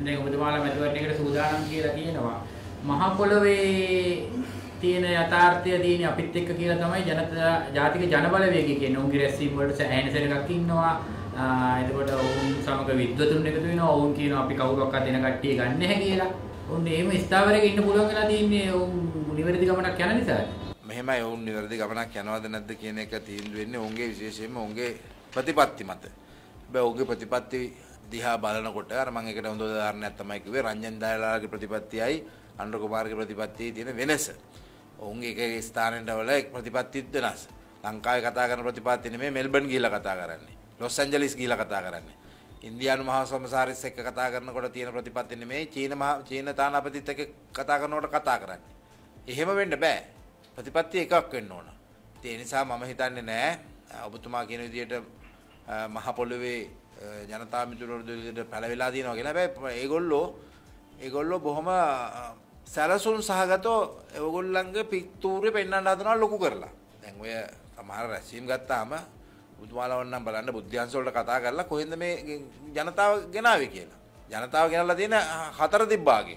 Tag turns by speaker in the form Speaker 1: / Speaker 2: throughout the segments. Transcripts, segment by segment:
Speaker 1: දැන් ඔබතුමාලා මැතිවරණයකට සූදානම් කියලා කියනවා. මහ පොළොවේ තියෙන යථාර්ථය තියෙන අපිත් එක්ක කියලා තමයි ජාතික ජනබලවේගය කියන්නේ. උන්ගේ රැස්වීම වලට සෑහෙන සෙනඟක් ඉන්නවා. එතකොට ඔවුන් සමග විද්වතුන් එකතු වෙනවා. ඔවුන් කියනවා අපි කවුරක්වත් දෙන කට්ටිය ගන්න නැහැ කියලා. ඔවුන් එහෙම ස්ථාවරයක ඉන්න පුළුවන් කියලා තියන්නේ ඔවුන් නිවැරදි ගමනක් යන නිසා.
Speaker 2: මෙහෙමයි ඔවුන් නිවැරදි ගමනක් යනවද නැද්ද කියන එක තීන්දුව වෙන්නේ ඔවුන්ගේ විශේෂයෙන්ම ඔවුන්ගේ ප්‍රතිපත්ති මත. හැබැයි ඔවුන්ගේ ප්‍රතිපත්ති දිහා බලනකොට අර මම එකට හොඳ උදාහරණයක් තමයි කිව්වේ රංජන් දායලාගේ ප්‍රතිපත්තියයි අනුර කුමාරගේ ප්‍රතිපත්තියේ තියෙන වෙනස. ඔවුන්ගේ එක ස්ථානෙට වල එක් ප්‍රතිපත්තිත් වෙනස්. ලංකාවේ කතා කරන ප්‍රතිපත්තිය නෙමෙයි මෙල්බන් ගිහිල්ලා කතා කරන්නේ. ලොස් ඇන්ජලිස් ගිහිල්ලා කතා කරන්නේ. ඉන්දියානු මහා සම්සාරිස් එක්ක කතා කරනකොට තියෙන ප්‍රතිපත්තිය නෙමෙයි චීන තානාපතිත් එක්ක කතා කරනකොට කතා කරන්නේ. එහෙම වෙන්න බෑ. ප්‍රතිපත්තිය එකක් වෙන්න ඕන. ඒ නිසා මම හිතන්නේ නෑ ඔබතුමා කියන විදිහට මහ පොළොවේ ජනතා මිතුරු වලට පැලවිලා දිනවා කියලා. හැබැයි ඒගොල්ලෝ බොහොම සැලසුම් සහගතව ඒගොල්ලන්ගේ පිටුරේ පෙන්වන්න හදනවා ලොකු කරලා. දැන් ඔය සමහර රැස්වීම් ගත්තාම බුදුමාලා වන්නම් බලන්න බුද්ධ්‍යංශ වලට කතා කරලා කොහෙන්ද මේ ජනතාව ගෙනාවේ කියලා. ජනතාව ගෙනල්ලා තියෙන හතර තිබ්බාගෙන්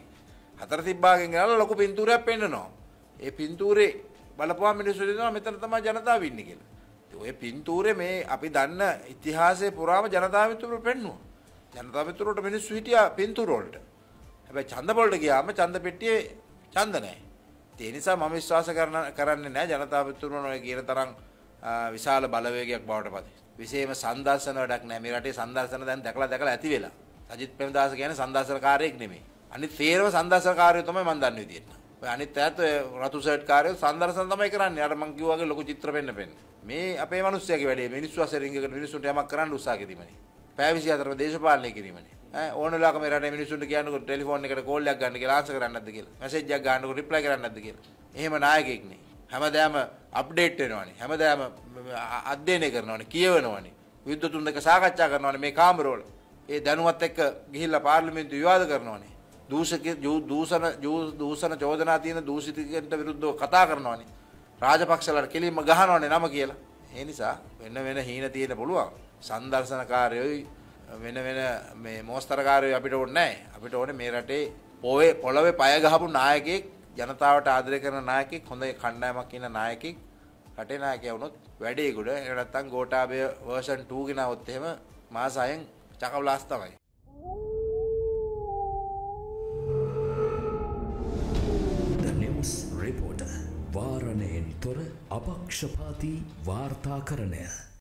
Speaker 2: ගෙනල්ලා ලොකු පින්තූරයක් පෙන්නනවා. ඒ පින්තූරේ බලපුවාම මිනිස්සු දෙනවා මෙතන තමයි ජනතාව ඉන්නේ කියලා. ඔය පින්තූරේ මේ අපි දන්න ඉතිහාසයේ පුරාම ජනතා මිතුරු පෙන්නුවා. ජනතා මිතුරුට මිනිස්සු හිටියා පින්තූර වලට. හැබැයි ඡන්ද වලට ගියාම ඡන්ද පෙට්ටියේ ඡන්ද නැහැ. ඒ නිසා මම විශ්වාස කරන්නේ නැහැ ජනතා මිතුරුන ඔය කියන තරම් විශාල බලවේගයක් බවට පත්. විශේෂයෙන්ම සංදර්ශන වැඩක් නැහැ. මේ රටේ සංදර්ශන දැන් දැකලා ඇති වෙලා. සජිත් ප්‍රේමදාස කියන්නේ සංදර්ශනකාරයෙක් නෙමෙයි. අනිත් තේරම සංදර්ශනකාරයෝ තමයි මම දන්නේ විදියට. ඔය අනිත් ඈත් රතු ෂර්ට් කාර්යෝ සංදර්ශන තමයි කරන්නේ. අර මං කිව්වා වගේ ලොකු චිත්‍ර පෙන්න. මේ අපේ මිනිස්සුගේ වැඩේ මිනිස්සු අතර රින්ගකට මිනිස්සුන්ට යමක් කරන්න උත්සාහ කිරීමනේ. පැය 24ම දේශපාලනය කිරීමනේ. ඕන වෙලාවක මේ රටේ මිනිස්සුන්ට කියනකොට ටෙලිෆෝන් එකට කෝල් එකක් ගන්න කියලා ආන්සර් කරන්නේ නැද්ද කියලා. මැසේජ් එකක් ගන්නකොට රිප්ලයි කරන්නේ නැද්ද කියලා. එහෙම නායකයෙක් නේ. හැමදාම අප්ඩේට් වෙනවනේ. හැමදාම අධ්‍යයනය කරනවනේ, කියවනවනේ. විද්වතුන් එක්ක සාකච්ඡා කරනවනේ මේ කාමරවල. ඒ දැනුවත් එක්ක ගිහිල්ලා පාර්ලිමේන්තු විවාද කරනවනේ. දූෂණ චෝදනා තියෙන දූෂිතයන්ට විරුද්ධව කතා කරනවනේ. රාජපක්ෂලාට කෙලින්ම ගහනවනේ නම කියලා. ඒ නිසා වෙන හීන තියෙන පුළුවන්. සංදර්ශනකාරයෝයි වෙන මේ මෝස්තරකාරයෝ අපිට ඕනේ නැහැ. අපිට ඕනේ මේ රටේ පොළවේ පය ගහපු නායකයෙක්, ජනතාවට ආදරය කරන නායකයෙක්, හොඳ කණ්ඩායමක් ඉන්න නායකයෙක්, රටේ නායකයා වුණොත් වැඩේ ගොඩ. එහෙම නැත්නම් ගෝඨාභය version 2 ගෙනාවොත් එහෙම මාසයෙන් චකවලාස් තමයි.
Speaker 3: The News Reporter වාරණයෙන් තොර අපක්ෂපාතී වාර්තාකරණය.